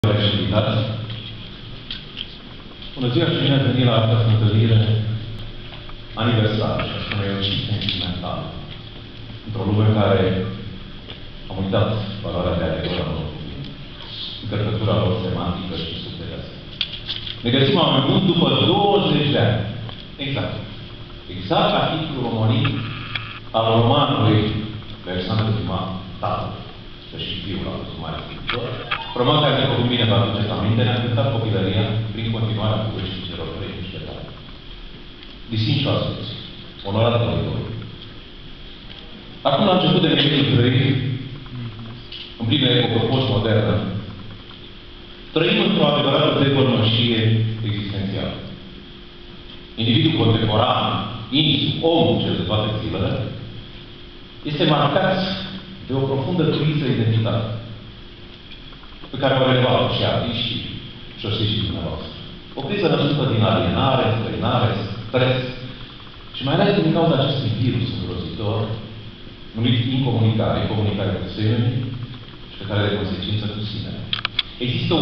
Bună ziua și bine ați venit la această întâlnire aniversară, și aș spune eu și sentimentală. Într-o lume în care am uitat valoarea de adevăr a unor cuvinte, încărcătura lor semantică și subterească. Ne găsim amănunt după 20 de ani. Exact la titlul omonit al romanului Alexandru Dumas, Tatăl, că și fiul a fost mare scriitor, roman care, după cum bine vă aduceți aminte, ne-a cântat copilăria prin continuarea poveștii celor trei mușchetari. Distinși oaspeți, onorați auditori. Acum, la început de mileniul 3, în plină epocă postmodernă, trăim într-o adevărată depărmășie existențială. Individul contemporan, indisul, omul cel de toate zilele, este marcat de o profundă criză identitară, pe care o relevat și artiștii și osiștii dumneavoastră. O criză născută din alienare, străinare, stres și mai ales din cauza acestui virus îngrozitor numit incomunicare, comunicare cu semenii și pe care de consecință cu sine. Există